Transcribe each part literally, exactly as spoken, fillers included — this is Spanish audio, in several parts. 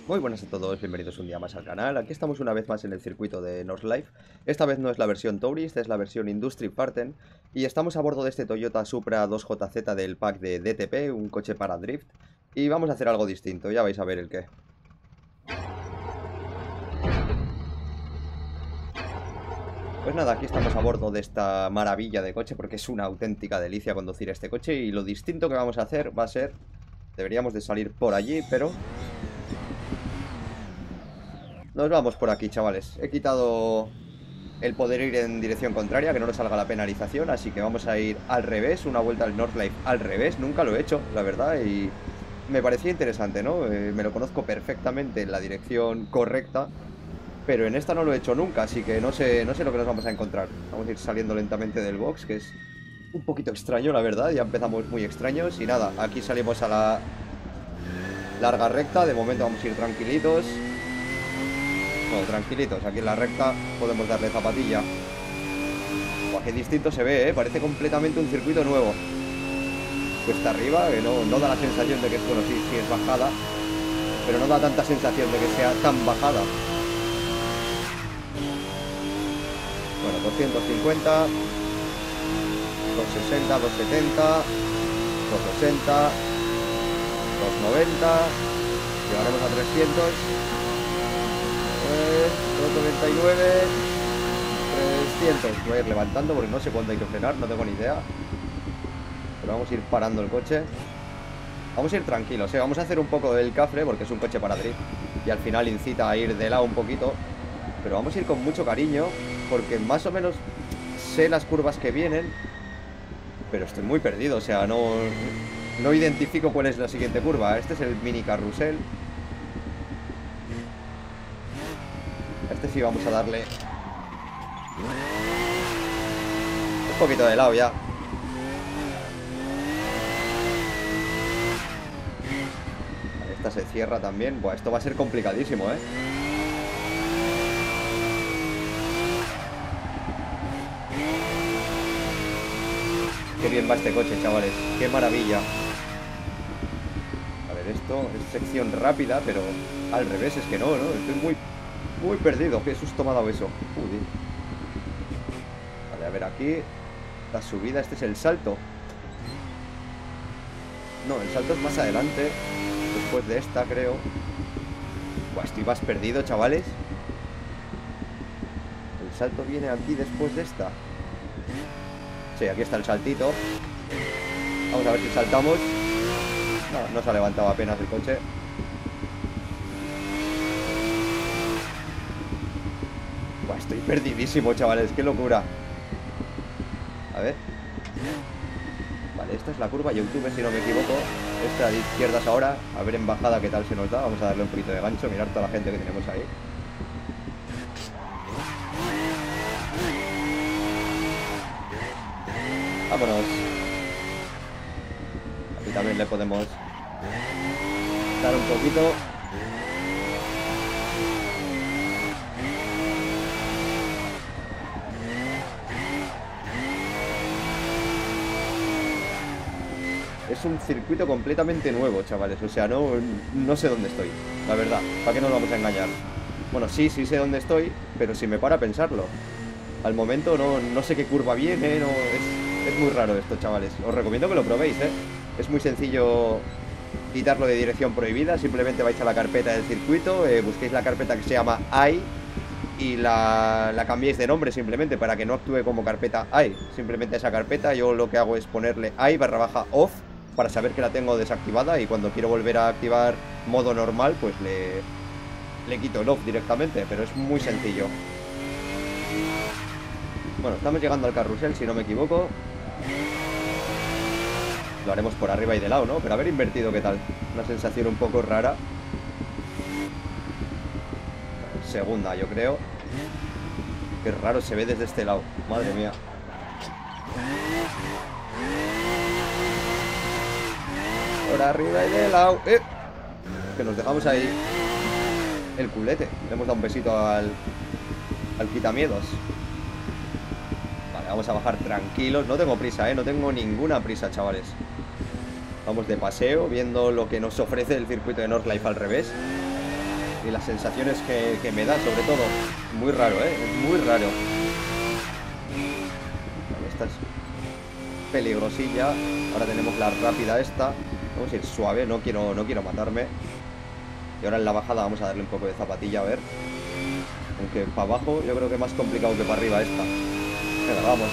Muy buenas a todos, bienvenidos un día más al canal. Aquí estamos una vez más en el circuito de Northlife. Esta vez no es la versión Tourist, es la versión Industry Parten. Y estamos a bordo de este Toyota Supra dos J Z del pack de D T P, un coche para drift. Y vamos a hacer algo distinto, ya vais a ver el qué. Pues nada, aquí estamos a bordo de esta maravilla de coche porque es una auténtica delicia conducir este coche. Y lo distinto que vamos a hacer va a ser... Deberíamos de salir por allí, pero... Nos vamos por aquí, chavales. He quitado el poder ir en dirección contraria, que no nos salga la penalización, así que vamos a ir al revés, una vuelta al Northlife al revés. Nunca lo he hecho, la verdad, y me parecía interesante, ¿no? Eh, me lo conozco perfectamente en la dirección correcta, pero en esta no lo he hecho nunca, así que no sé, no sé lo que nos vamos a encontrar. Vamos a ir saliendo lentamente del box, que es un poquito extraño, la verdad. Ya empezamos muy extraños y nada, aquí salimos a la larga recta. De momento vamos a ir tranquilitos. Bueno, tranquilitos, aquí en la recta podemos darle zapatilla. Buah, qué distinto se ve, ¿eh? Parece completamente un circuito nuevo. Cuesta arriba, que no, no da la sensación de que es, bueno, sí, sí es bajada, pero no da tanta sensación de que sea tan bajada. Bueno, doscientos cincuenta, doscientos sesenta, doscientos setenta, doscientos sesenta, doscientos noventa. Llegaremos a trescientos. doscientos noventa y nueve, trescientos. Voy a ir levantando porque no sé cuándo hay que frenar, no tengo ni idea. Pero vamos a ir parando el coche. Vamos a ir tranquilos, ¿eh? Vamos a hacer un poco del cafre porque es un coche para drift y al final incita a ir de lado un poquito. Pero vamos a ir con mucho cariño porque más o menos sé las curvas que vienen, pero estoy muy perdido, o sea, no, no identifico cuál es la siguiente curva. Este es el mini carrusel. Este sí vamos a darle un poquito de lado ya. Vale, esta se cierra también. Buah, esto va a ser complicadísimo, ¿eh? Qué bien va este coche, chavales. Qué maravilla. A ver, esto es sección rápida, pero al revés es que no, ¿no? Estoy muy... Muy perdido, qué susto me ha dado eso. Joder. Vale, a ver aquí. La subida, este es el salto. No, el salto es más adelante. Después de esta, creo. Buah, estoy más perdido, chavales. El salto viene aquí después de esta. Sí, aquí está el saltito. Vamos a ver si saltamos. No, no se ha levantado apenas el coche. Estoy perdidísimo, chavales, qué locura. A ver. Vale, esta es la curva YouTube, si no me equivoco. Esta de izquierdas ahora. A ver en bajada qué tal se nos da. Vamos a darle un poquito de gancho, mirar toda la gente que tenemos ahí. Vámonos. Aquí también le podemos dar un poquito. Es un circuito completamente nuevo, chavales. O sea, no, no sé dónde estoy, la verdad. ¿Para qué nos vamos a engañar? Bueno, sí, sí sé dónde estoy, pero si me para a pensarlo. Al momento no, no sé qué curva viene, no, es, es muy raro esto, chavales. Os recomiendo que lo probéis, ¿eh? Es muy sencillo quitarlo de dirección prohibida. Simplemente vais a la carpeta del circuito, eh, busquéis la carpeta que se llama I y la, la cambiéis de nombre simplemente para que no actúe como carpeta I. Simplemente esa carpeta yo lo que hago es ponerle I barra baja off para saber que la tengo desactivada y cuando quiero volver a activar modo normal, pues le, le quito el off directamente, pero es muy sencillo. Bueno, estamos llegando al carrusel, si no me equivoco. Lo haremos por arriba y de lado, ¿no? Pero haber invertido, ¿qué tal? Una sensación un poco rara. Segunda, yo creo. Qué raro se ve desde este lado. Madre mía. Por arriba y de lado. ¡Eh! Que nos dejamos ahí el culete. Le hemos dado un besito al, al quitamiedos. Vale, vamos a bajar tranquilos. No tengo prisa, ¿eh? No tengo ninguna prisa, chavales. Vamos de paseo, viendo lo que nos ofrece el circuito de Northlife al revés. y las sensaciones que, que me da, sobre todo. Muy raro, ¿eh? Es muy raro. Vale, esta es peligrosilla. Ahora tenemos la rápida esta. Vamos a ir suave, no quiero, no quiero matarme. Y ahora en la bajada vamos a darle un poco de zapatilla, a ver. Aunque para abajo yo creo que es más complicado que para arriba esta. Venga, vamos.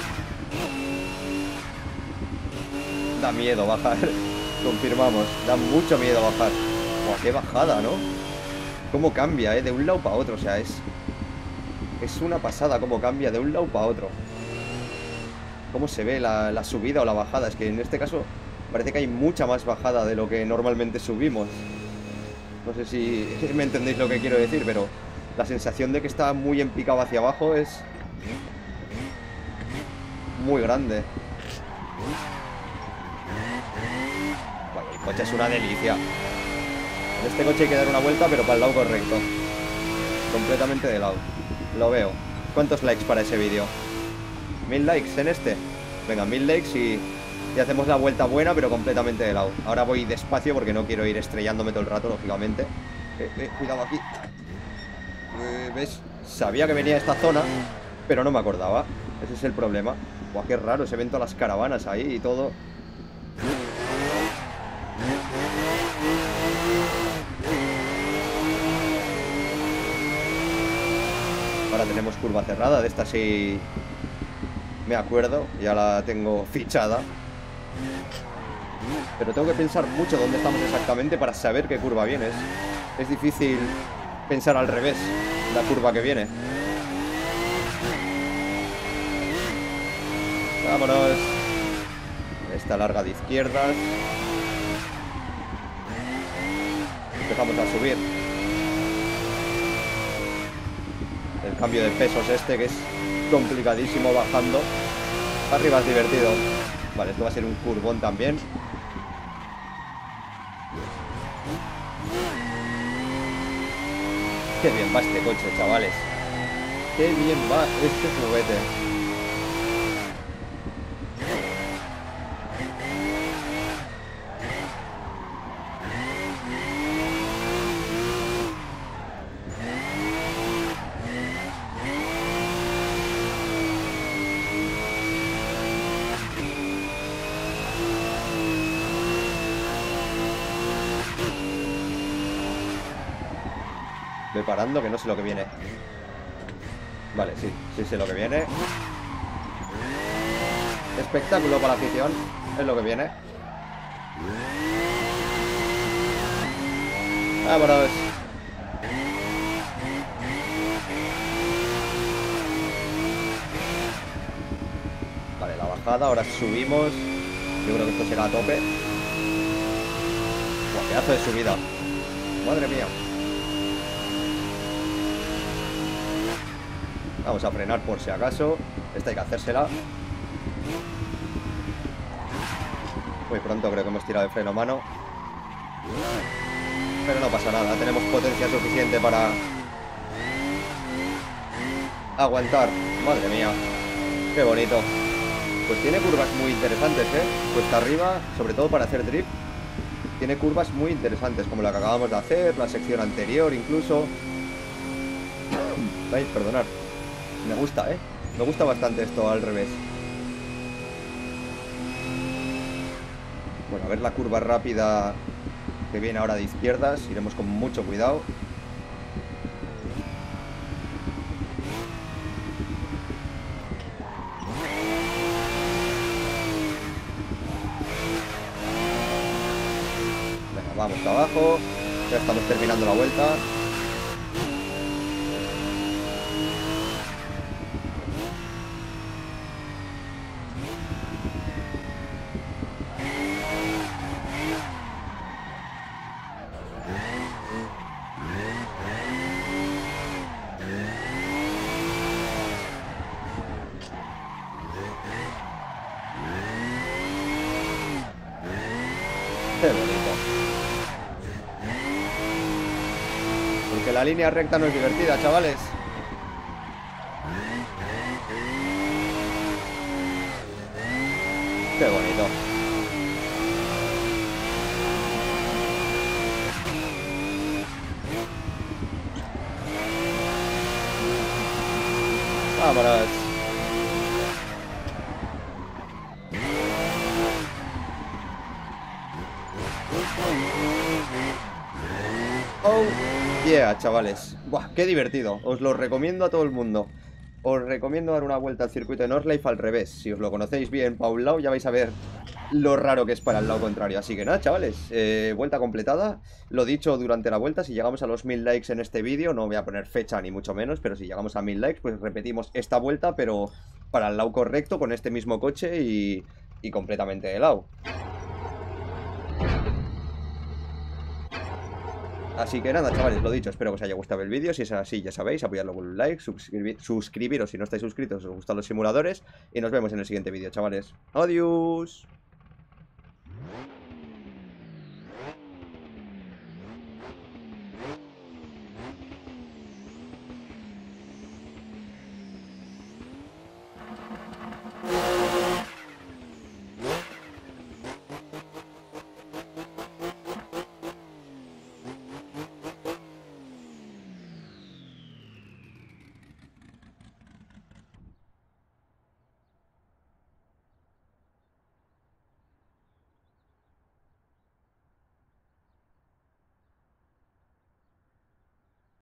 Da miedo bajar. Confirmamos, da mucho miedo bajar. Buah, qué bajada, ¿no? Cómo cambia, ¿eh? De un lado para otro, o sea, es... Es una pasada cómo cambia de un lado para otro. Cómo se ve la, la subida o la bajada. Es que en este caso parece que hay mucha más bajada de lo que normalmente subimos. No sé si me entendéis lo que quiero decir, pero la sensación de que está muy en picado hacia abajo es muy grande. Bueno, el coche es una delicia. En este coche hay que dar una vuelta, pero para el lado correcto. Completamente de lado. Lo veo. ¿Cuántos likes para ese vídeo? ¿Mil likes en este? Venga, mil likes y, y hacemos la vuelta buena, pero completamente de lado. Ahora voy despacio porque no quiero ir estrellándome todo el rato, lógicamente. Eh, eh, cuidado aquí. Eh, ¿Ves? Sabía que venía esta zona, pero no me acordaba. Ese es el problema. Buah, qué raro, se ven todas las caravanas ahí y todo. Ahora tenemos curva cerrada, de esta sí me acuerdo, ya la tengo fichada. Pero tengo que pensar mucho dónde estamos exactamente para saber qué curva viene. Es, es difícil pensar al revés la curva que viene. Vámonos. Esta larga de izquierdas. Empezamos a subir. El cambio de pesos este, que es complicadísimo bajando. Arriba es divertido. Vale, esto va a ser un curvón también. Qué bien va este coche, chavales. Qué bien va este juguete. Voy parando, que no sé lo que viene. Vale, sí, sí sé lo que viene. Espectáculo para la afición. Es lo que viene. Vámonos. Vale, la bajada, ahora subimos. Yo creo que esto será a tope. Buah, pedazo de subida. Madre mía. Vamos a frenar por si acaso. Esta hay que hacérsela. Muy pronto creo que hemos tirado el freno a mano. Pero no pasa nada. Tenemos potencia suficiente para aguantar. Madre mía. Qué bonito. Pues tiene curvas muy interesantes, ¿eh? Cuesta arriba, sobre todo para hacer drift. Tiene curvas muy interesantes, como la que acabamos de hacer, la sección anterior incluso. Ay, perdonad. Me gusta, ¿eh? Me gusta bastante esto al revés. Bueno, a ver la curva rápida que viene ahora de izquierdas. Iremos con mucho cuidado. Venga, vamos para abajo. Ya estamos terminando la vuelta. Qué bonito. Porque la línea recta no es divertida, chavales. Qué bonito. Vámonos. Oh, yeah, chavales. Buah, qué divertido. Os lo recomiendo a todo el mundo. Os recomiendo dar una vuelta al circuito de Northlife al revés. Si os lo conocéis bien para un lado, ya vais a ver lo raro que es para el lado contrario. Así que nada, chavales, eh, vuelta completada. Lo dicho durante la vuelta, si llegamos a los mil likes en este vídeo, no voy a poner fecha ni mucho menos, pero si llegamos a mil likes, pues repetimos esta vuelta, pero para el lado correcto, con este mismo coche y, y completamente de lado. Así que nada, chavales, lo dicho, espero que os haya gustado el vídeo. Si es así, ya sabéis, apoyadlo con un like, suscribir, suscribiros si no estáis suscritos, os gustan los simuladores. Y nos vemos en el siguiente vídeo, chavales. ¡Adiós!